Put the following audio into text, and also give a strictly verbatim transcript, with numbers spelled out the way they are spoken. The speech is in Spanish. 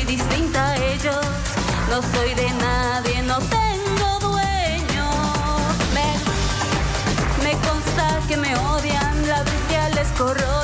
distinta a ellos. No soy de nadie, no tengo dueño. Me, me consta que me odian, la bestial les corro.